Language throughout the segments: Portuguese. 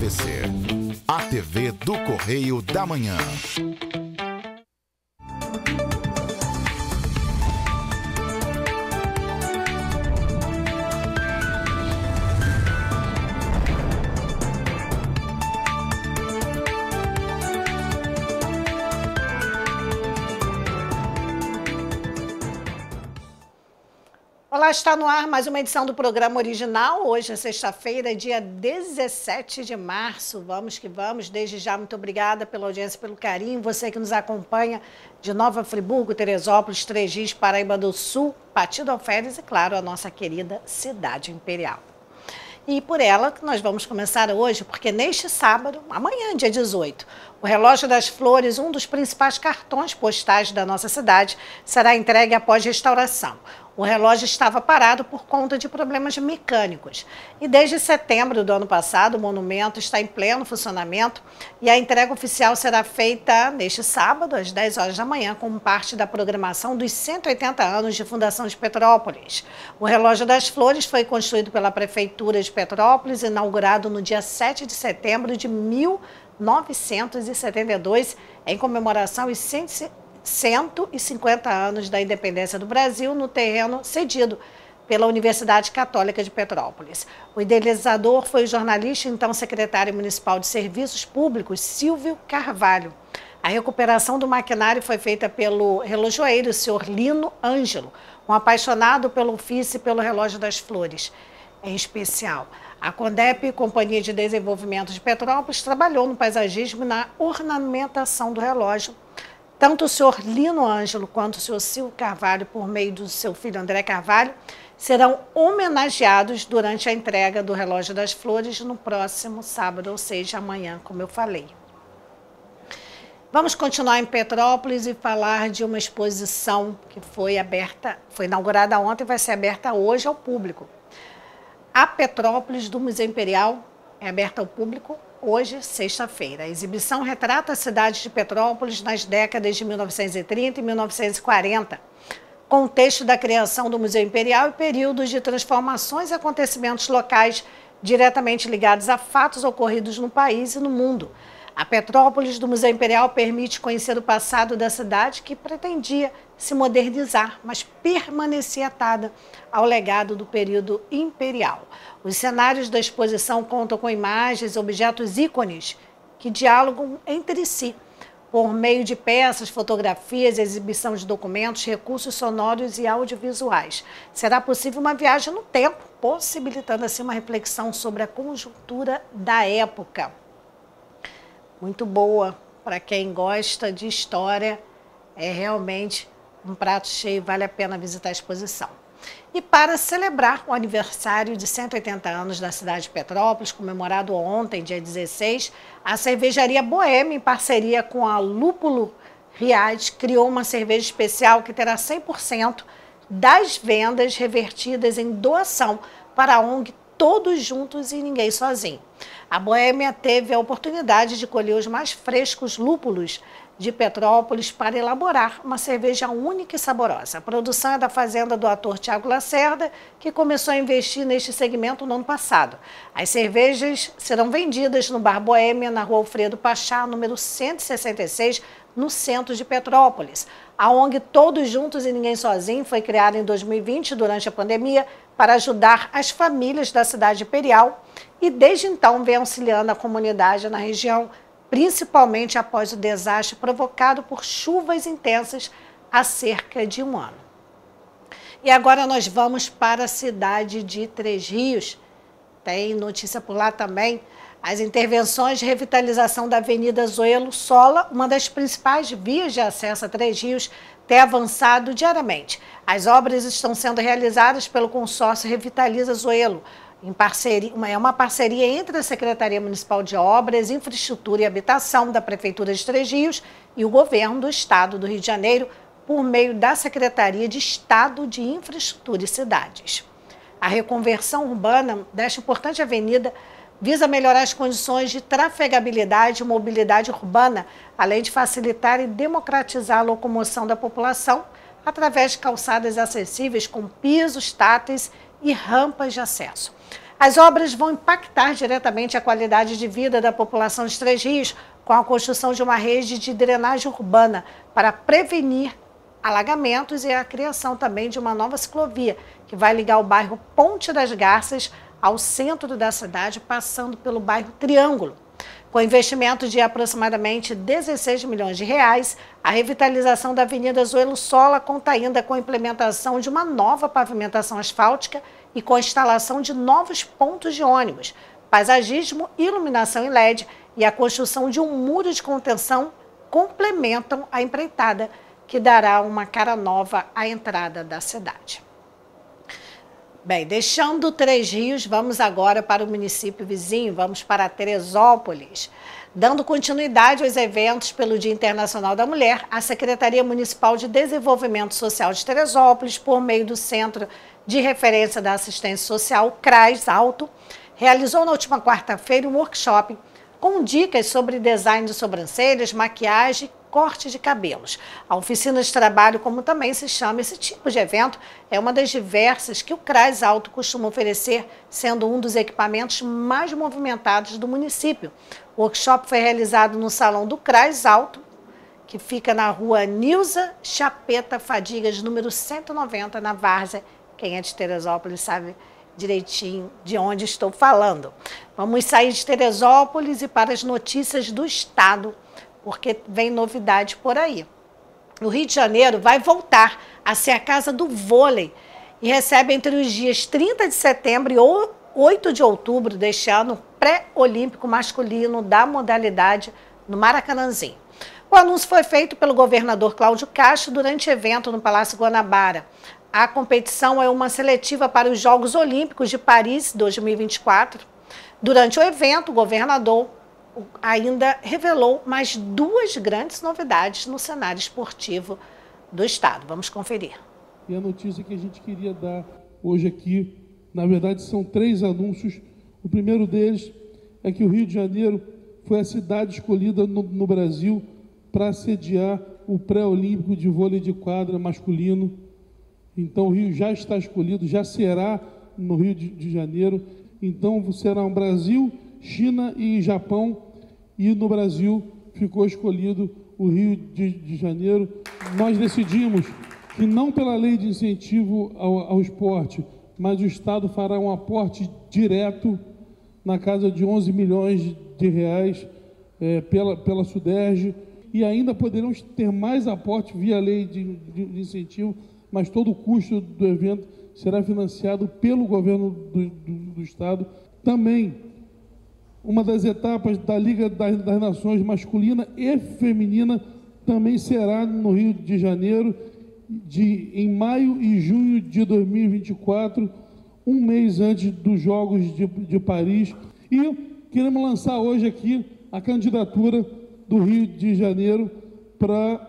acontecer. A TV do Correio da Manhã. Olá, está no ar mais uma edição do programa original. Hoje é sexta-feira, dia 17 de março. Vamos que vamos. Desde já, muito obrigada pela audiência, pelo carinho. Você que nos acompanha de Nova Friburgo, Teresópolis, Três Rios, Paraíba do Sul, Partido Alferes e, claro, a nossa querida Cidade Imperial. E por ela que nós vamos começar hoje, porque neste sábado, amanhã, dia 18, o Relógio das Flores, um dos principais cartões postais da nossa cidade, será entregue após restauração. O relógio estava parado por conta de problemas mecânicos. E desde setembro do ano passado, o monumento está em pleno funcionamento e a entrega oficial será feita neste sábado, às 10 horas da manhã, como parte da programação dos 180 anos de fundação de Petrópolis. O Relógio das Flores foi construído pela Prefeitura de Petrópolis, inaugurado no dia 7 de setembro de 1972, em comemoração aos 150 anos da independência do Brasil, no terreno cedido pela Universidade Católica de Petrópolis. O idealizador foi o jornalista e então secretário municipal de Serviços Públicos, Silvio Carvalho. A recuperação do maquinário foi feita pelo relojoeiro, senhor Lino Ângelo, um apaixonado pelo ofício e pelo Relógio das Flores. Em especial, a Condep, Companhia de Desenvolvimento de Petrópolis, trabalhou no paisagismo e na ornamentação do relógio. Tanto o senhor Lino Ângelo quanto o senhor Silvio Carvalho, por meio do seu filho André Carvalho, serão homenageados durante a entrega do Relógio das Flores no próximo sábado, ou seja, amanhã, como eu falei. Vamos continuar em Petrópolis e falar de uma exposição que foi inaugurada ontem e vai ser aberta hoje ao público. A Petrópolis do Museu Imperial é aberta ao público hoje, sexta-feira. A exibição retrata a cidade de Petrópolis nas décadas de 1930 e 1940, contexto da criação do Museu Imperial e períodos de transformações e acontecimentos locais diretamente ligados a fatos ocorridos no país e no mundo. A Petrópolis do Museu Imperial permite conhecer o passado da cidade que pretendia se modernizar, mas permanecia atada ao legado do período imperial. Os cenários da exposição contam com imagens, objetos ícones que dialogam entre si, por meio de peças, fotografias, exibição de documentos, recursos sonoros e audiovisuais. Será possível uma viagem no tempo, possibilitando assim uma reflexão sobre a conjuntura da época. Muito boa para quem gosta de história, é realmente um prato cheio, vale a pena visitar a exposição. E para celebrar o aniversário de 180 anos da cidade de Petrópolis, comemorado ontem, dia 16, a cervejaria Boêmia, em parceria com a Lúpulo Riad, criou uma cerveja especial que terá 100% das vendas revertidas em doação para a ONG Todos Juntos e Ninguém Sozinho. A Boêmia teve a oportunidade de colher os mais frescos lúpulos de Petrópolis para elaborar uma cerveja única e saborosa. A produção é da fazenda do ator Tiago Lacerda, que começou a investir neste segmento no ano passado. As cervejas serão vendidas no Bar Boêmia, na Rua Alfredo Pachá, número 166, no centro de Petrópolis. A ONG Todos Juntos e Ninguém Sozinho foi criada em 2020, durante a pandemia, para ajudar as famílias da cidade imperial e desde então vem auxiliando a comunidade na região, principalmente após o desastre provocado por chuvas intensas há cerca de um ano. E agora nós vamos para a cidade de Três Rios. Tem notícia por lá também. As intervenções de revitalização da Avenida Zoelo Sola, uma das principais vias de acesso a Três Rios, tem avançado diariamente. As obras estão sendo realizadas pelo consórcio Revitaliza Zoelo, é uma parceria entre a Secretaria Municipal de Obras, Infraestrutura e Habitação da Prefeitura de Três Rios e o Governo do Estado do Rio de Janeiro, por meio da Secretaria de Estado de Infraestrutura e Cidades. A reconversão urbana desta importante avenida visa melhorar as condições de trafegabilidade e mobilidade urbana, além de facilitar e democratizar a locomoção da população através de calçadas acessíveis com pisos táteis e rampas de acesso. As obras vão impactar diretamente a qualidade de vida da população de Três Rios, com a construção de uma rede de drenagem urbana para prevenir alagamentos e a criação também de uma nova ciclovia, que vai ligar o bairro Ponte das Garças ao centro da cidade, passando pelo bairro Triângulo. Com investimento de aproximadamente 16 milhões de reais, a revitalização da Avenida Zoelo Sola conta ainda com a implementação de uma nova pavimentação asfáltica e com a instalação de novos pontos de ônibus, paisagismo, iluminação em LED e a construção de um muro de contenção complementam a empreitada, que dará uma cara nova à entrada da cidade. Bem, deixando Três Rios, vamos agora para o município vizinho, vamos para Teresópolis. Dando continuidade aos eventos pelo Dia Internacional da Mulher, a Secretaria Municipal de Desenvolvimento Social de Teresópolis, por meio do Centro de Referência da Assistência Social, CRAS Alto, realizou na última quarta-feira um workshop com dicas sobre design de sobrancelhas, maquiagem, corte de cabelos. A oficina de trabalho, como também se chama esse tipo de evento, é uma das diversas que o CRAS Alto costuma oferecer, sendo um dos equipamentos mais movimentados do município. O workshop foi realizado no Salão do CRAS Alto, que fica na rua Nilza Chapeta Fadigas, número 190, na Várzea. Quem é de Teresópolis sabe direitinho de onde estou falando. Vamos sair de Teresópolis e para as notícias do estado, porque vem novidade por aí. O Rio de Janeiro vai voltar a ser a casa do vôlei e recebe entre os dias 30 de setembro e 8 de outubro deste ano pré-olímpico masculino da modalidade no Maracanãzinho. O anúncio foi feito pelo governador Cláudio Castro durante evento no Palácio Guanabara. A competição é uma seletiva para os Jogos Olímpicos de Paris 2024. Durante o evento, o governador ainda revelou mais duas grandes novidades no cenário esportivo do estado. Vamos conferir. E a notícia que a gente queria dar hoje aqui, na verdade, são 3 anúncios. O primeiro deles é que o Rio de Janeiro foi a cidade escolhida no Brasil para sediar o pré-olímpico de vôlei de quadra masculino. Então, o Rio já está escolhido, já será no Rio de Janeiro. Então, será um Brasil, China e Japão, e no Brasil ficou escolhido o Rio de Janeiro. Nós decidimos que não pela lei de incentivo ao esporte, mas o Estado fará um aporte direto na casa de 11 milhões de reais pela SUDERJ, e ainda poderão ter mais aporte via lei de incentivo, mas todo o custo do evento será financiado pelo governo do Estado. Também, uma das etapas da Liga das Nações masculina e feminina também será no Rio de Janeiro, em maio e junho de 2024, um mês antes dos Jogos de Paris. E queremos lançar hoje aqui a candidatura do Rio de Janeiro para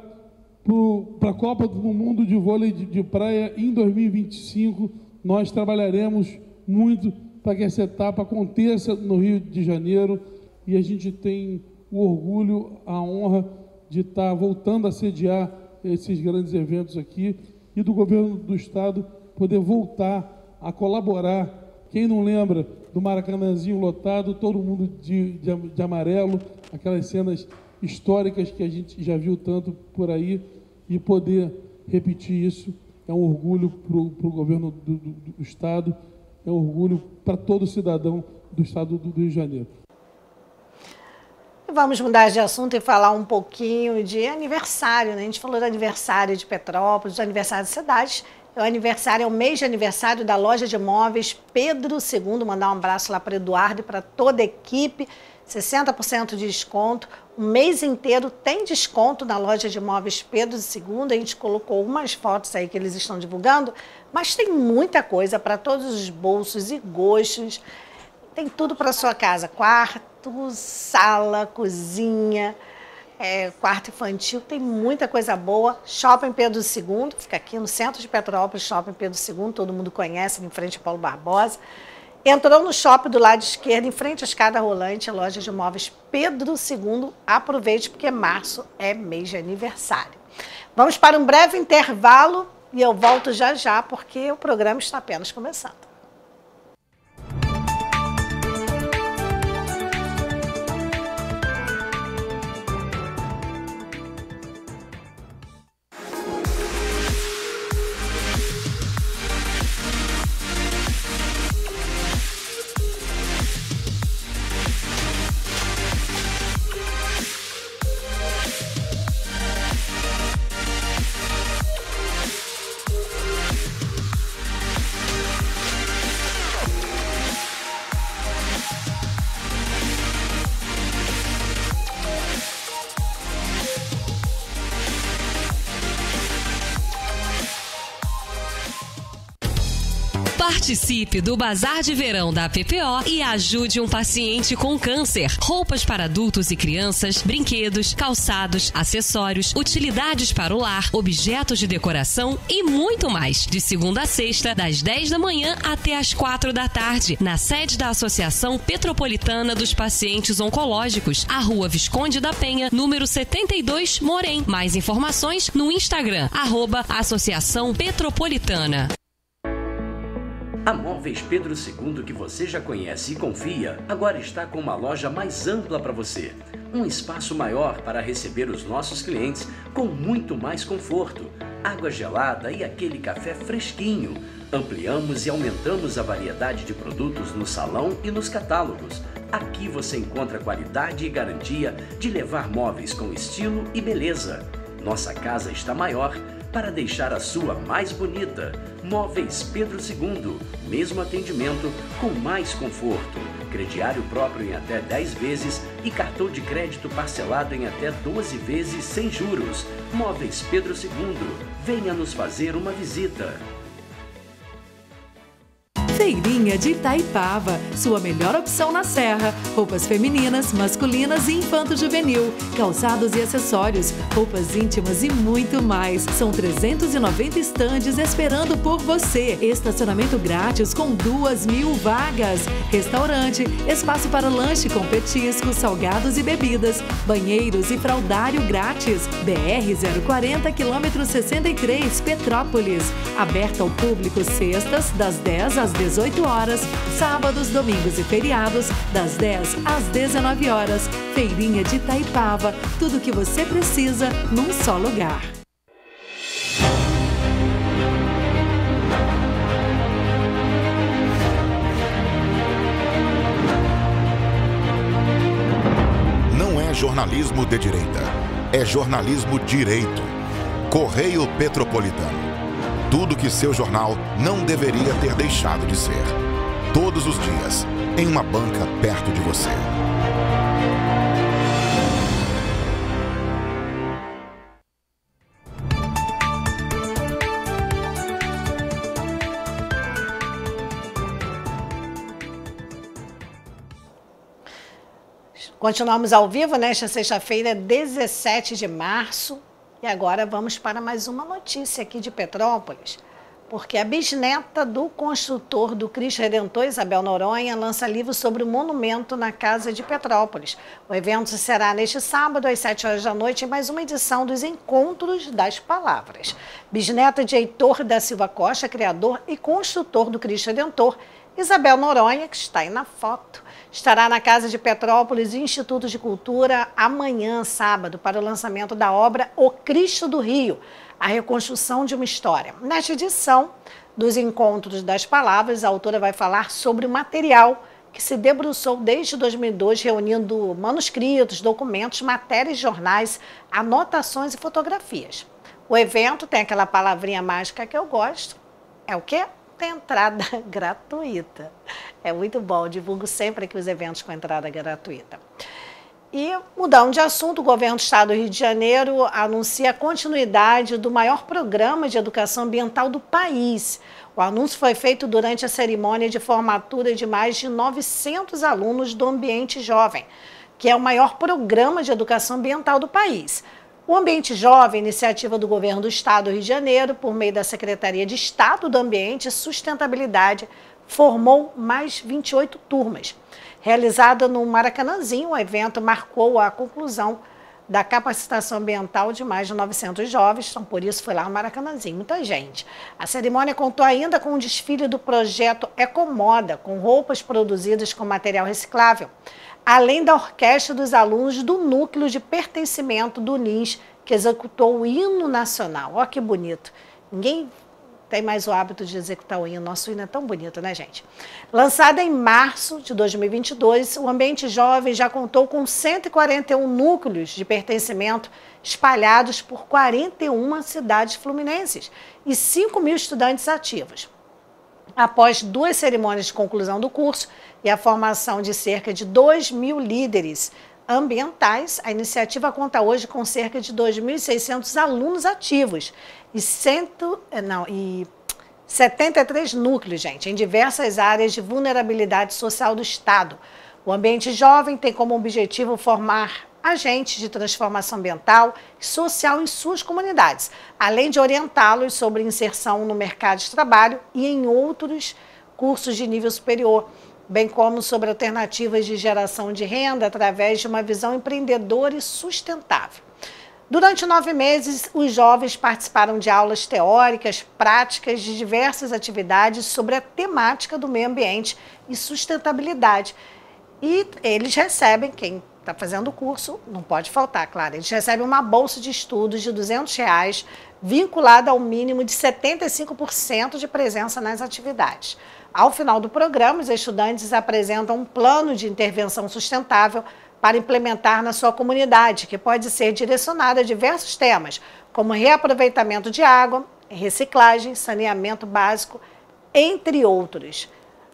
a Copa do Mundo de Vôlei de Praia em 2025. Nós trabalharemos muito para que essa etapa aconteça no Rio de Janeiro, e a gente tem o orgulho, a honra de estar voltando a sediar esses grandes eventos aqui, e do governo do estado poder voltar a colaborar. Quem não lembra do Maracanãzinho lotado, todo mundo de amarelo, aquelas cenas históricas que a gente já viu tanto por aí, e poder repetir isso é um orgulho para o governo do estado, é um orgulho para todo cidadão do estado do Rio de Janeiro. Vamos mudar de assunto e falar um pouquinho de aniversário, né? A gente falou do aniversário de Petrópolis, do aniversário de cidades. É o mês de aniversário da loja de imóveis Pedro II. Mandar um abraço lá para o Eduardo e para toda a equipe. 60% de desconto. O mês inteiro tem desconto na loja de imóveis Pedro II. A gente colocou algumas fotos aí que eles estão divulgando, mas tem muita coisa para todos os bolsos e gostos. Tem tudo para sua casa: quarto, sala, cozinha, quarto infantil, tem muita coisa boa. Shopping Pedro II, fica aqui no centro de Petrópolis, Shopping Pedro II, todo mundo conhece, em frente a Paulo Barbosa. Entrou no shopping do lado esquerdo, em frente à escada rolante, a loja de imóveis Pedro II. Aproveite, porque março é mês de aniversário. Vamos para um breve intervalo e eu volto já já, porque o programa está apenas começando. Participe do Bazar de Verão da PPO e ajude um paciente com câncer. Roupas para adultos e crianças, brinquedos, calçados, acessórios, utilidades para o lar, objetos de decoração e muito mais. De segunda a sexta, das 10 da manhã até as 4 da tarde, na sede da Associação Petropolitana dos Pacientes Oncológicos, a Rua Visconde da Penha, número 72, Morém. Mais informações no Instagram, @Associação Petropolitana. A Móveis Pedro II, que você já conhece e confia, agora está com uma loja mais ampla para você. Um espaço maior para receber os nossos clientes com muito mais conforto, água gelada e aquele café fresquinho. Ampliamos e aumentamos a variedade de produtos no salão e nos catálogos. Aqui você encontra qualidade e garantia de levar móveis com estilo e beleza. Nossa casa está maior para deixar a sua mais bonita. Móveis Pedro II, mesmo atendimento com mais conforto. Crediário próprio em até 10 vezes e cartão de crédito parcelado em até 12 vezes sem juros. Móveis Pedro II, venha nos fazer uma visita. Feirinha de Itaipava, sua melhor opção na Serra. Roupas femininas, masculinas e infanto-juvenil, calçados e acessórios, roupas íntimas e muito mais. São 390 estandes esperando por você. Estacionamento grátis com 2.000 vagas. Restaurante, espaço para lanche com petiscos, salgados e bebidas, banheiros e fraldário grátis. BR-040, quilômetro 63, Petrópolis. Aberta ao público sextas, das 10 às 18 horas, sábados, domingos e feriados, das 10 às 19 horas. Feirinha de Itaipava, tudo o que você precisa num só lugar. Não é jornalismo de direita, é jornalismo direito. Correio Petropolitano. Tudo que seu jornal não deveria ter deixado de ser. Todos os dias, em uma banca perto de você. Continuamos ao vivo nesta sexta-feira, 17 de março. E agora vamos para mais uma notícia aqui de Petrópolis, porque a bisneta do construtor do Cristo Redentor, Isabel Noronha, lança livro sobre o monumento na Casa de Petrópolis. O evento será neste sábado, às 7 horas da noite, em mais uma edição dos Encontros das Palavras. Bisneta de Heitor da Silva Costa, criador e construtor do Cristo Redentor, Isabel Noronha, que está aí na foto, estará na Casa de Petrópolis e Instituto de Cultura amanhã, sábado, para o lançamento da obra O Cristo do Rio, a reconstrução de uma história. Nesta edição dos Encontros das Palavras, a autora vai falar sobre o material que se debruçou desde 2002, reunindo manuscritos, documentos, matérias, jornais, anotações e fotografias. O evento tem aquela palavrinha mágica que eu gosto, é o quê? Tem entrada gratuita. É muito bom, eu divulgo sempre aqui os eventos com entrada gratuita. E, mudando de assunto, o governo do estado do Rio de Janeiro anuncia a continuidade do maior programa de educação ambiental do país. O anúncio foi feito durante a cerimônia de formatura de mais de 900 alunos do Ambiente Jovem, que é o maior programa de educação ambiental do país. O Ambiente Jovem, iniciativa do governo do estado do Rio de Janeiro, por meio da Secretaria de Estado do Ambiente e Sustentabilidade, formou mais 28 turmas. Realizada no Maracanãzinho, o evento marcou a conclusão da capacitação ambiental de mais de 900 jovens, então por isso foi lá no Maracanãzinho, muita gente. A cerimônia contou ainda com o desfile do projeto Ecomoda, com roupas produzidas com material reciclável, além da orquestra dos alunos do Núcleo de Pertencimento do NINS, que executou o hino nacional. Olha que bonito. Ninguém tem mais o hábito de executar o hino. Nosso hino é tão bonito, né, gente? Lançada em março de 2022, o Ambiente Jovem já contou com 141 núcleos de pertencimento espalhados por 41 cidades fluminenses e 5.000 estudantes ativos. Após 2 cerimônias de conclusão do curso e a formação de cerca de 2.000 líderes ambientais, a iniciativa conta hoje com cerca de 2.600 alunos ativos e 73 núcleos, gente, em diversas áreas de vulnerabilidade social do Estado. O Ambiente Jovem tem como objetivo formar agentes de transformação ambiental e social em suas comunidades, além de orientá-los sobre inserção no mercado de trabalho e em outros cursos de nível superior, bem como sobre alternativas de geração de renda através de uma visão empreendedora e sustentável. Durante 9 meses, os jovens participaram de aulas teóricas, práticas de diversas atividades sobre a temática do meio ambiente e sustentabilidade. E eles recebem, quem está fazendo o curso, não pode faltar, claro, eles recebem uma bolsa de estudos de R$200, vinculada ao mínimo de 75% de presença nas atividades. Ao final do programa, os estudantes apresentam um plano de intervenção sustentável para implementar na sua comunidade, que pode ser direcionado a diversos temas, como reaproveitamento de água, reciclagem, saneamento básico, entre outros.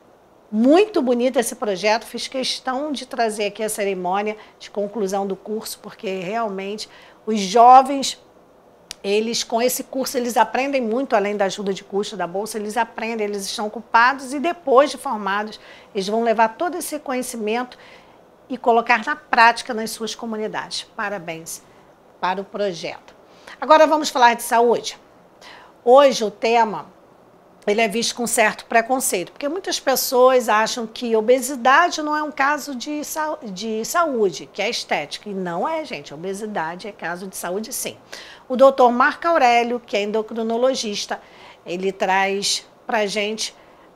Muito bonito esse projeto, fiz questão de trazer aqui a cerimônia de conclusão do curso, porque realmente os jovens, eles com esse curso, eles aprendem muito, além da ajuda de custo da bolsa, eles aprendem, eles estão ocupados e depois de formados, eles vão levar todo esse conhecimento e colocar na prática nas suas comunidades. Parabéns para o projeto. Agora vamos falar de saúde. Hoje o tema, ele é visto com certo preconceito, porque muitas pessoas acham que obesidade não é um caso de saúde, que é estética. E não é, gente. Obesidade é caso de saúde, sim. O doutor Marco Aurélio, que é endocrinologista, ele traz para a gente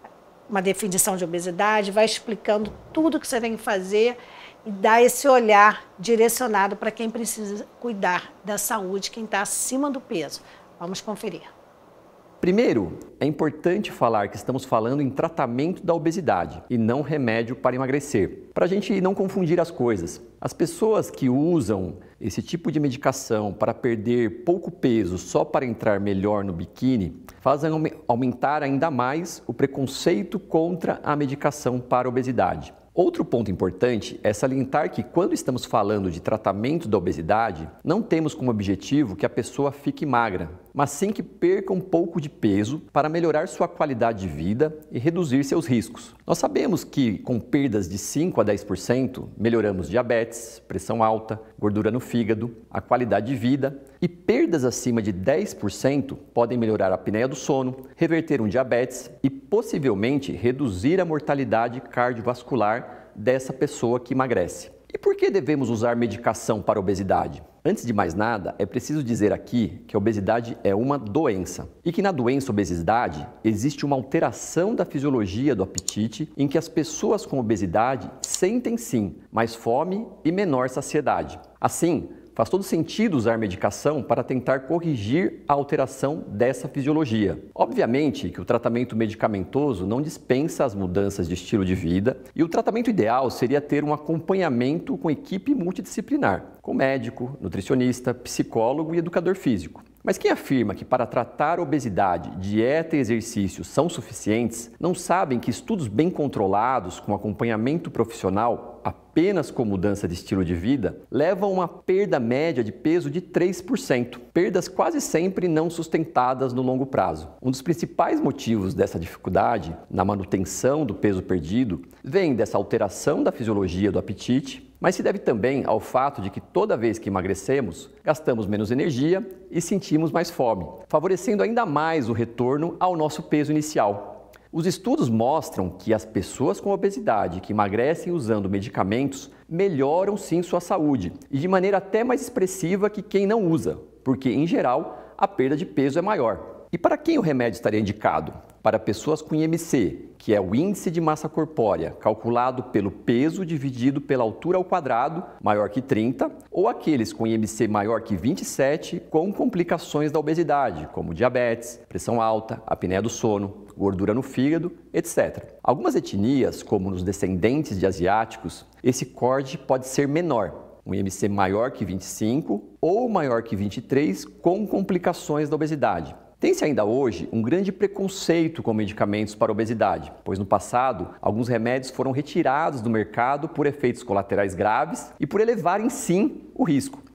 uma definição de obesidade, vai explicando tudo que você tem que fazer e dá esse olhar direcionado para quem precisa cuidar da saúde, quem está acima do peso. Vamos conferir. Primeiro, é importante falar que estamos falando em tratamento da obesidade e não remédio para emagrecer, para a gente não confundir as coisas. As pessoas que usam esse tipo de medicação para perder pouco peso só para entrar melhor no biquíni, fazem aumentar ainda mais o preconceito contra a medicação para a obesidade. Outro ponto importante é salientar que quando estamos falando de tratamento da obesidade, não temos como objetivo que a pessoa fique magra, mas sim que perca um pouco de peso para melhorar sua qualidade de vida e reduzir seus riscos. Nós sabemos que com perdas de 5 a 10% melhoramos diabetes, pressão alta, gordura no fígado, a qualidade de vida, e perdas acima de 10% podem melhorar a apneia do sono, reverter um diabetes e possivelmente reduzir a mortalidade cardiovascular dessa pessoa que emagrece. E por que devemos usar medicação para a obesidade? Antes de mais nada, é preciso dizer aqui que a obesidade é uma doença e que na doença obesidade existe uma alteração da fisiologia do apetite em que as pessoas com obesidade sentem sim mais fome e menor saciedade. Assim, faz todo sentido usar medicação para tentar corrigir a alteração dessa fisiologia. Obviamente que o tratamento medicamentoso não dispensa as mudanças de estilo de vida e o tratamento ideal seria ter um acompanhamento com equipe multidisciplinar, com médico, nutricionista, psicólogo e educador físico. Mas quem afirma que para tratar a obesidade, dieta e exercício são suficientes, não sabem que estudos bem controlados com acompanhamento profissional, apenas com mudança de estilo de vida, levam a uma perda média de peso de 3%, perdas quase sempre não sustentadas no longo prazo. Um dos principais motivos dessa dificuldade na manutenção do peso perdido vem dessa alteração da fisiologia do apetite, mas se deve também ao fato de que toda vez que emagrecemos, gastamos menos energia e sentimos mais fome, favorecendo ainda mais o retorno ao nosso peso inicial. Os estudos mostram que as pessoas com obesidade que emagrecem usando medicamentos melhoram sim sua saúde e de maneira até mais expressiva que quem não usa, porque em geral a perda de peso é maior. E para quem o remédio estaria indicado? Para pessoas com IMC, que é o índice de massa corpórea, calculado pelo peso dividido pela altura ao quadrado, maior que 30, ou aqueles com IMC maior que 27, com complicações da obesidade, como diabetes, pressão alta, apneia do sono, gordura no fígado, etc. Algumas etnias, como nos descendentes de asiáticos, esse corte pode ser menor, um IMC maior que 25 ou maior que 23, com complicações da obesidade. Tem-se ainda hoje um grande preconceito com medicamentos para obesidade, pois no passado, alguns remédios foram retirados do mercado por efeitos colaterais graves e por elevarem sim o risco.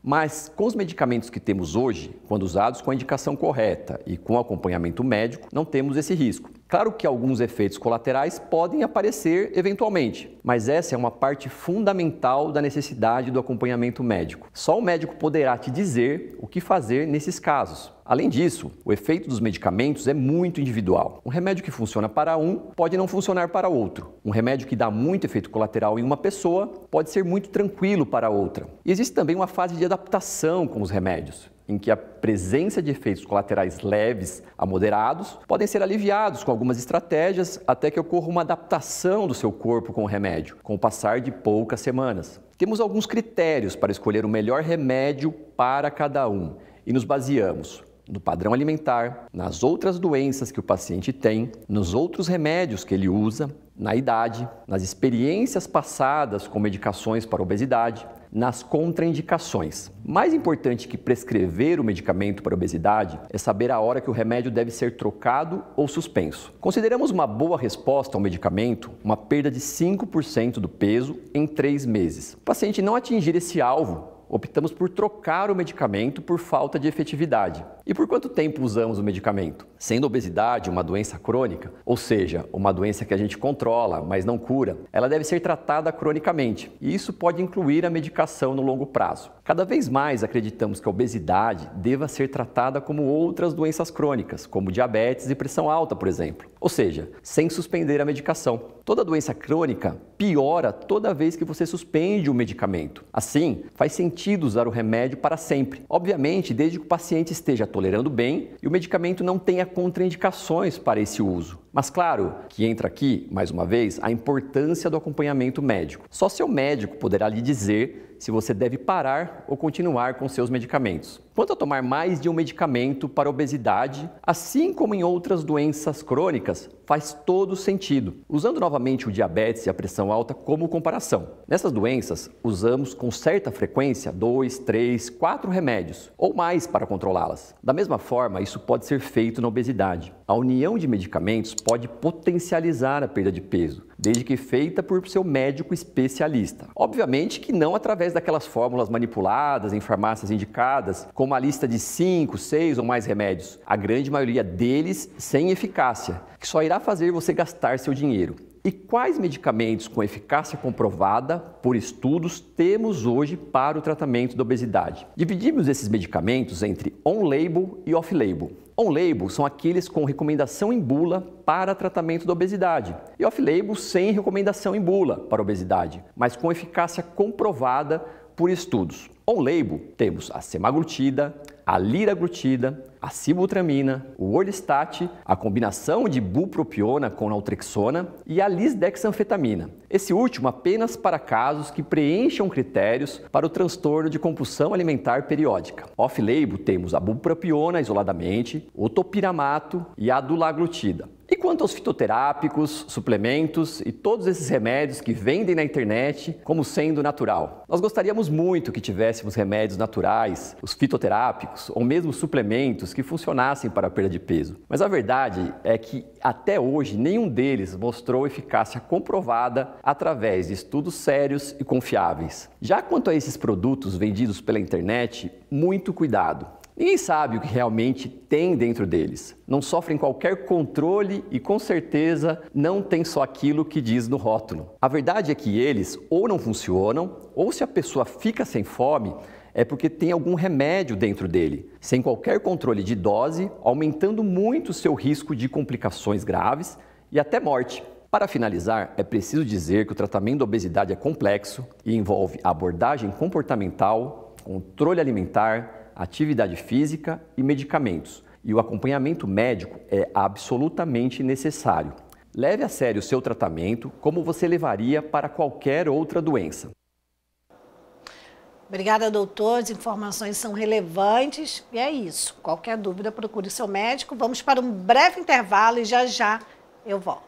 Mas com os medicamentos que temos hoje, quando usados com a indicação correta e com acompanhamento médico, não temos esse risco. Claro que alguns efeitos colaterais podem aparecer eventualmente, mas essa é uma parte fundamental da necessidade do acompanhamento médico. Só o médico poderá te dizer o que fazer nesses casos. Além disso, o efeito dos medicamentos é muito individual. Um remédio que funciona para um pode não funcionar para outro. Um remédio que dá muito efeito colateral em uma pessoa pode ser muito tranquilo para outra. E existe também uma fase de adaptação com os remédios, em que a presença de efeitos colaterais leves a moderados podem ser aliviados com algumas estratégias até que ocorra uma adaptação do seu corpo com o remédio, com o passar de poucas semanas. Temos alguns critérios para escolher o melhor remédio para cada um e nos baseamos no padrão alimentar, nas outras doenças que o paciente tem, nos outros remédios que ele usa, na idade, nas experiências passadas com medicações para obesidade, nas contraindicações. Mais importante que prescrever o medicamento para obesidade é saber a hora que o remédio deve ser trocado ou suspenso. Consideramos uma boa resposta ao medicamento uma perda de 5% do peso em 3 meses. O paciente não atingir esse alvo, optamos por trocar o medicamento por falta de efetividade. E por quanto tempo usamos o medicamento? Sendo a obesidade uma doença crônica, ou seja, uma doença que a gente controla, mas não cura, ela deve ser tratada cronicamente, e isso pode incluir a medicação no longo prazo. Cada vez mais acreditamos que a obesidade deva ser tratada como outras doenças crônicas, como diabetes e pressão alta, por exemplo. Ou seja, sem suspender a medicação. Toda doença crônica piora toda vez que você suspende o medicamento. Assim, faz sentido usar o remédio para sempre. Obviamente, desde que o paciente esteja tolerando bem e o medicamento não tenha contraindicações para esse uso. Mas claro que entra aqui, mais uma vez, a importância do acompanhamento médico. Só seu médico poderá lhe dizer se você deve parar ou continuar com seus medicamentos. Quanto a tomar mais de um medicamento para obesidade, assim como em outras doenças crônicas, faz todo sentido. Usando novamente o diabetes e a pressão alta como comparação. Nessas doenças, usamos com certa frequência 2, 3, 4 remédios ou mais para controlá-las. Da mesma forma, isso pode ser feito na obesidade. A união de medicamentos pode potencializar a perda de peso, desde que feita por seu médico especialista. Obviamente que não através daquelas fórmulas manipuladas em farmácias indicadas, com uma lista de 5, 6 ou mais remédios, a grande maioria deles sem eficácia, que só irá fazer você gastar seu dinheiro. E quais medicamentos com eficácia comprovada por estudos temos hoje para o tratamento da obesidade? Dividimos esses medicamentos entre on-label e off-label. On-label são aqueles com recomendação em bula para tratamento da obesidade e off-label sem recomendação em bula para obesidade, mas com eficácia comprovada por estudos. On-label temos a semaglutida, a liraglutida, a sibutramina, o orlistat, a combinação de bupropiona com naltrexona e a lisdexanfetamina. Esse último apenas para casos que preencham critérios para o transtorno de compulsão alimentar periódica. Off-label temos a bupropiona isoladamente, o topiramato e a dulaglutida. E quanto aos fitoterápicos, suplementos e todos esses remédios que vendem na internet como sendo natural? Nós gostaríamos muito que tivéssemos remédios naturais, os fitoterápicos ou mesmo suplementos que funcionassem para a perda de peso. Mas a verdade é que até hoje nenhum deles mostrou eficácia comprovada através de estudos sérios e confiáveis. Já quanto a esses produtos vendidos pela internet, muito cuidado. Ninguém sabe o que realmente tem dentro deles. Não sofrem qualquer controle e com certeza não tem só aquilo que diz no rótulo. A verdade é que eles ou não funcionam, ou se a pessoa fica sem fome, é porque tem algum remédio dentro dele, sem qualquer controle de dose, aumentando muito o seu risco de complicações graves e até morte. Para finalizar, é preciso dizer que o tratamento da obesidade é complexo e envolve abordagem comportamental, controle alimentar, atividade física e medicamentos. E o acompanhamento médico é absolutamente necessário. Leve a sério o seu tratamento como você levaria para qualquer outra doença. Obrigada, doutor. As informações são relevantes e é isso. Qualquer dúvida, procure seu médico. Vamos para um breve intervalo e já eu volto.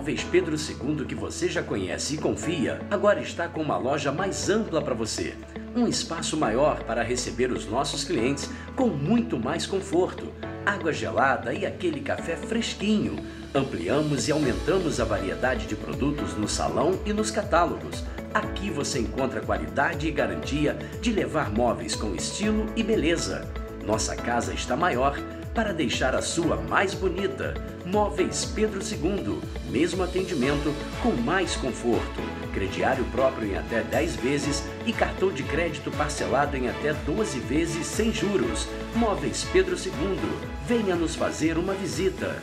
Móveis Pedro II, que você já conhece e confia, agora está com uma loja mais ampla para você. Um espaço maior para receber os nossos clientes com muito mais conforto, água gelada e aquele café fresquinho. Ampliamos e aumentamos a variedade de produtos no salão e nos catálogos. Aqui você encontra qualidade e garantia de levar móveis com estilo e beleza. Nossa casa está maior para deixar a sua mais bonita. Móveis Pedro II, mesmo atendimento com mais conforto. Crediário próprio em até 10 vezes e cartão de crédito parcelado em até 12 vezes sem juros. Móveis Pedro II, venha nos fazer uma visita.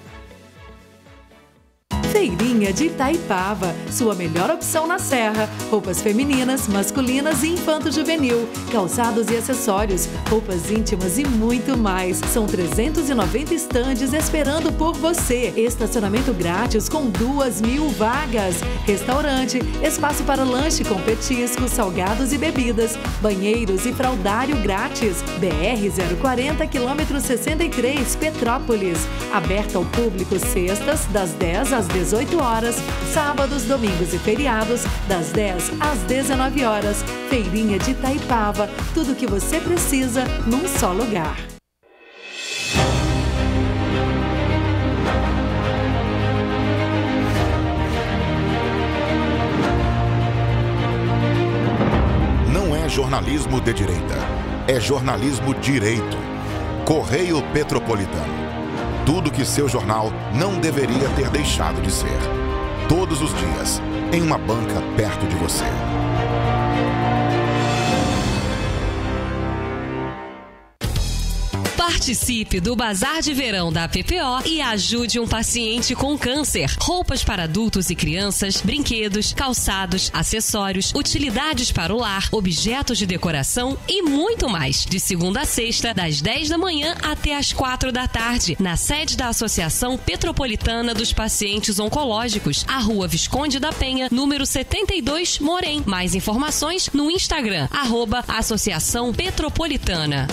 Feirinha de Itaipava, sua melhor opção na Serra. Roupas femininas, masculinas e infanto-juvenil, calçados e acessórios, roupas íntimas e muito mais. São 390 estandes esperando por você. Estacionamento grátis com 2.000 vagas. Restaurante, espaço para lanche com petiscos, salgados e bebidas, banheiros e fraldário grátis. BR 040, quilômetro 63, Petrópolis. Aberta ao público sextas, das 10 às 18 horas, sábados, domingos e feriados, das 10 às 19 horas. Feirinha de Itaipava, tudo o que você precisa num só lugar. Não é jornalismo de direita, é jornalismo direito. Correio Petropolitano. Tudo que seu jornal não deveria ter deixado de ser. Todos os dias, em uma banca perto de você. Participe do Bazar de Verão da PPO e ajude um paciente com câncer. Roupas para adultos e crianças, brinquedos, calçados, acessórios, utilidades para o lar, objetos de decoração e muito mais. De segunda a sexta, das 10 da manhã até as 4 da tarde, na sede da Associação Petropolitana dos Pacientes Oncológicos, a Rua Visconde da Penha, número 72, Morém. Mais informações no Instagram, @Associação Petropolitana.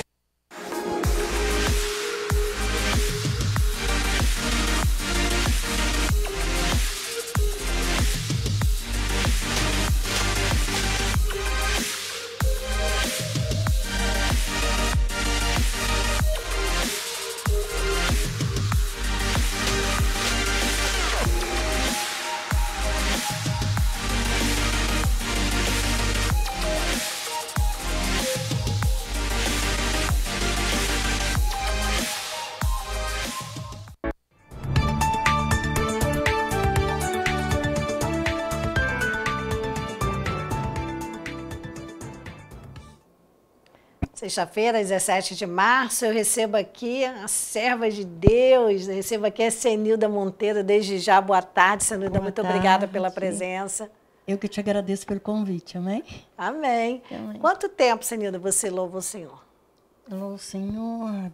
Sexta-feira, 17 de março, eu recebo aqui a serva de Deus, eu recebo aqui a Senilda Monteiro, desde já. Boa tarde, Senilda, muito obrigada pela presença. Eu que te agradeço pelo convite, amém? Amém. Amém. Quanto tempo, Senilda, você louva o Senhor? Eu louvo o Senhor há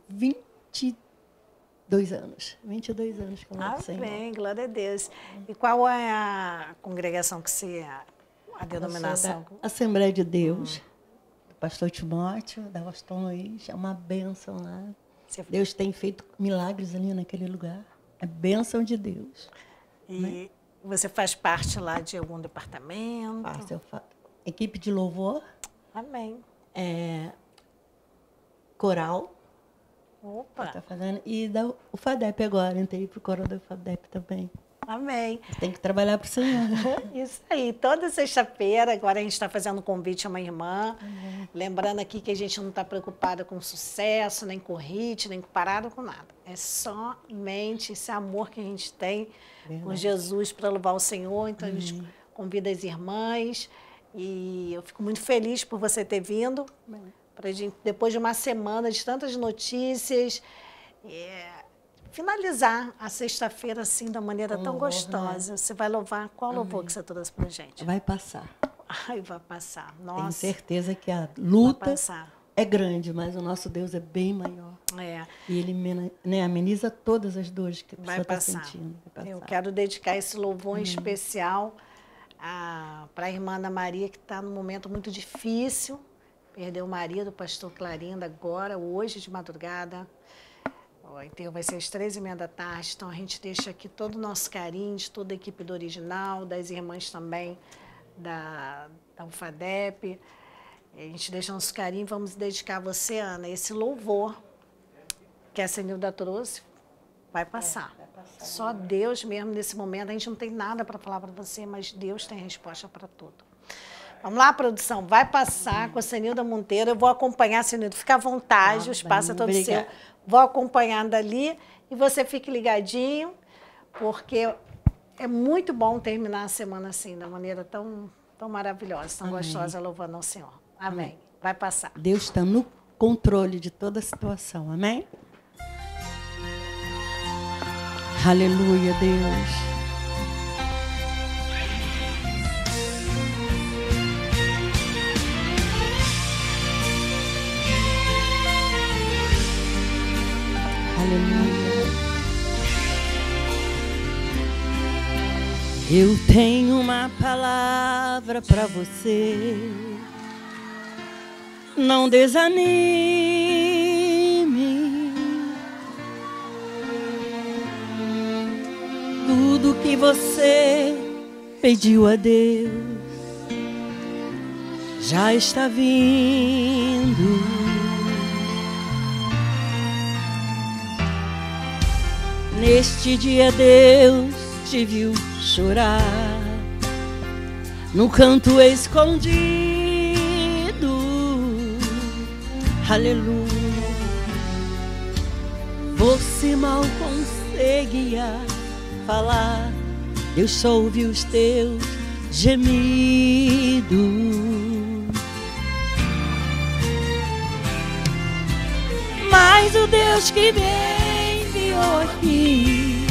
22 anos. 22 anos que eu louvo o Senhor. Amém, glória a Deus. E qual é a congregação que você... a denominação? Da Assembleia de Deus. Pastor Timóteo, da Pastor Luiz, é uma bênção lá. Deus tem feito milagres ali naquele lugar. É bênção de Deus. E você faz parte lá de algum departamento? Eu faço. Equipe de louvor. Amém. Coral. Opa. Tá fazendo. E o FADEP agora. Entrei pro coral do FADEP também. Amém. Tem que trabalhar para o Senhor. Isso aí. Toda sexta-feira, agora a gente está fazendo um convite a uma irmã. Lembrando aqui que a gente não está preocupada com sucesso, nem com hit, nem com parada, com nada. É somente esse amor que a gente tem com Jesus para louvar o Senhor. Então, a gente convida as irmãs. E eu fico muito feliz por você ter vindo. Pra gente, depois de uma semana de tantas notícias... finalizar a sexta-feira assim, da maneira tão gostosa. Você vai louvar. Qual louvor que você trouxe pra gente? Vai passar. Ai, vai passar. Nossa. Tenho certeza que a luta é grande, mas o nosso Deus é bem maior. E Ele ameniza todas as dores que você está sentindo. Vai passar. Eu quero dedicar esse louvor em especial para a irmã Ana Maria, que está num momento muito difícil. Perdeu o marido, o pastor Clarinda, agora, hoje de madrugada. O enterro vai ser às 13h30 da tarde, então a gente deixa aqui todo o nosso carinho, de toda a equipe do Original, das irmãs também da UFADEP. A gente deixa nosso carinho, vamos dedicar a você, Ana, esse louvor que a Senilda trouxe, vai passar. Só Deus mesmo nesse momento, a gente não tem nada para falar para você, mas Deus tem resposta para tudo. Vamos lá, produção, vai passar com a Senilda Monteiro, eu vou acompanhar, Senilda, fica à vontade, o espaço é todo seu. Vou acompanhando dali e você fique ligadinho, porque é muito bom terminar a semana assim, da maneira tão maravilhosa, tão gostosa, louvando ao Senhor. Amém. Vai passar. Deus está no controle de toda a situação. Amém? Aleluia, Deus. Aleluia. Eu tenho uma palavra para você. Não desanime. Tudo que você pediu a Deus já está vindo. Neste dia Deus te viu chorar no canto escondido. Aleluia. Você mal conseguia falar, Deus só ouviu os teus gemidos. Mas o Deus que me enviou aqui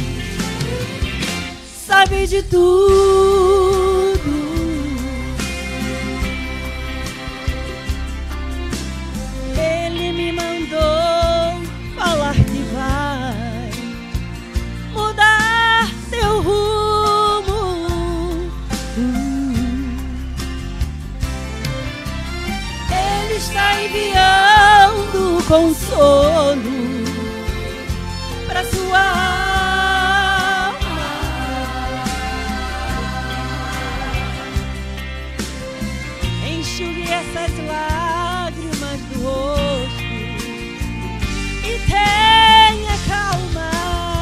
sabe de tudo. Ele me mandou falar que vai mudar teu rumo. Ele está enviando consolo para sua alma. Enxugue essas lágrimas do rosto e tenha calma.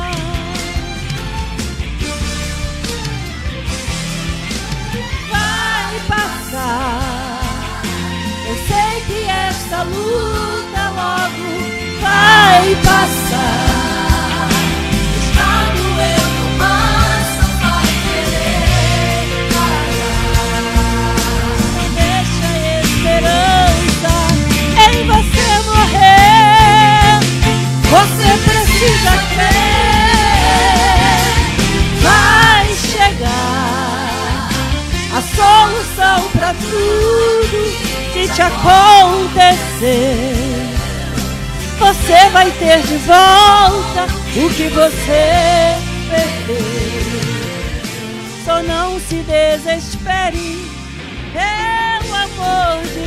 Vai passar. Eu sei que esta luta logo vai passar. Está doendo, mas não vai querer parar. Não deixa a esperança em você morrer. Você precisa crer. Vai chegar a solução para tudo que te acontecer. Você vai ter de volta o que você perdeu. Só não se desespere, pelo amor de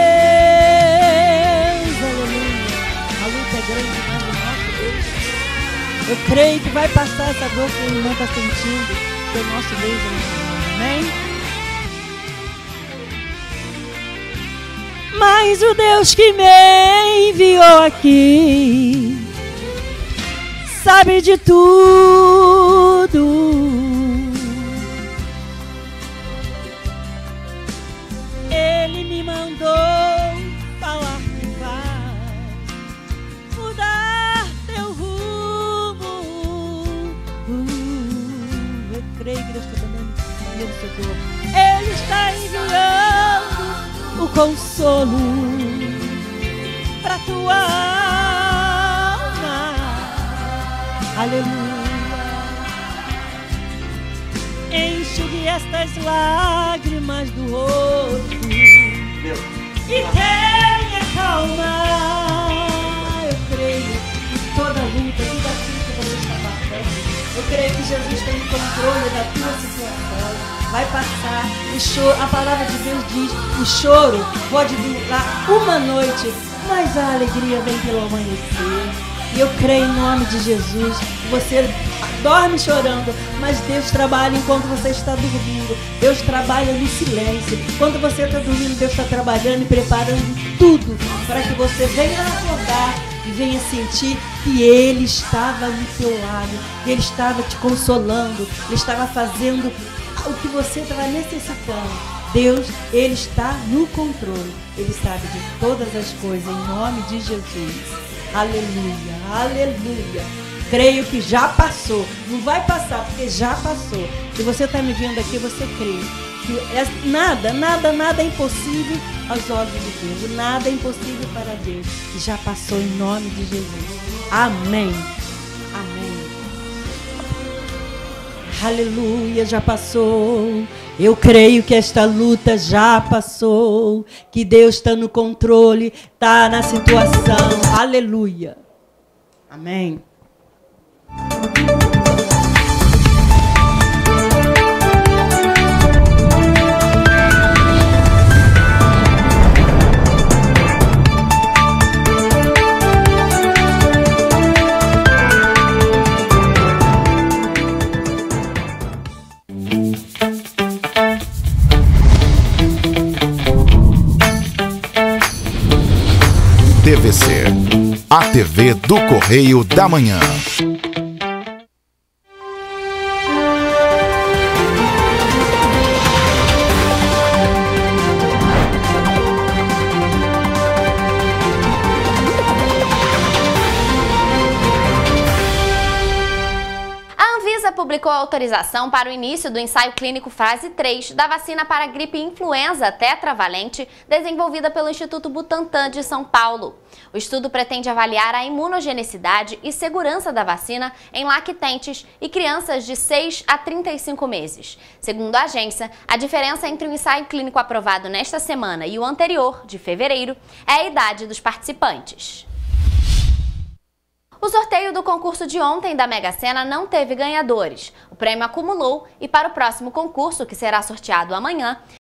Deus. Aleluia. A luta é grande, mas o nosso Deus. Eu creio que vai passar essa dor que o irmão está sentindo, que o nosso Deus é muito bom. Amém? Mas o Deus que me enviou aqui sabe de tudo. Ele me mandou falar que vai mudar teu rumo. Eu creio que Deus está dando dinheiro no seu corpo. Ele está enviando o consolo para tua alma. Aleluia. Enxugue estas lágrimas do rosto e tenha calma. Eu creio que toda luta, tudo aquilo que você está passando, eu creio que Jesus tem o controle da tua situação. Vai passar o choro. A palavra de Deus diz: o choro pode durar uma noite, mas a alegria vem pelo amanhecer. E eu creio em nome de Jesus. Você dorme chorando, mas Deus trabalha enquanto você está dormindo. Deus trabalha no silêncio. Quando você está dormindo, Deus está trabalhando e preparando tudo para que você venha acordar e venha sentir que Ele estava do seu lado, que Ele estava te consolando, Ele estava fazendo o que você estava necessitando. Deus, Ele está no controle. Ele sabe de todas as coisas, em nome de Jesus. Aleluia, aleluia. Creio que já passou. Não vai passar, porque já passou. Se você está me vendo aqui, você crê que nada é impossível aos olhos de Deus. Nada é impossível para Deus. E já passou em nome de Jesus. Amém. Amém. Aleluia, já passou. Eu creio que esta luta já passou, que Deus está no controle, está na situação. Aleluia. Amém. TVC, a TV do Correio da Manhã. Publicou a autorização para o início do ensaio clínico fase 3 da vacina para a gripe influenza tetravalente desenvolvida pelo Instituto Butantan de São Paulo. O estudo pretende avaliar a imunogenicidade e segurança da vacina em lactentes e crianças de 6 a 35 meses. Segundo a agência, a diferença entre o ensaio clínico aprovado nesta semana e o anterior, de fevereiro, é a idade dos participantes. O sorteio do concurso de ontem da Mega Sena não teve ganhadores. O prêmio acumulou e para o próximo concurso, que será sorteado amanhã,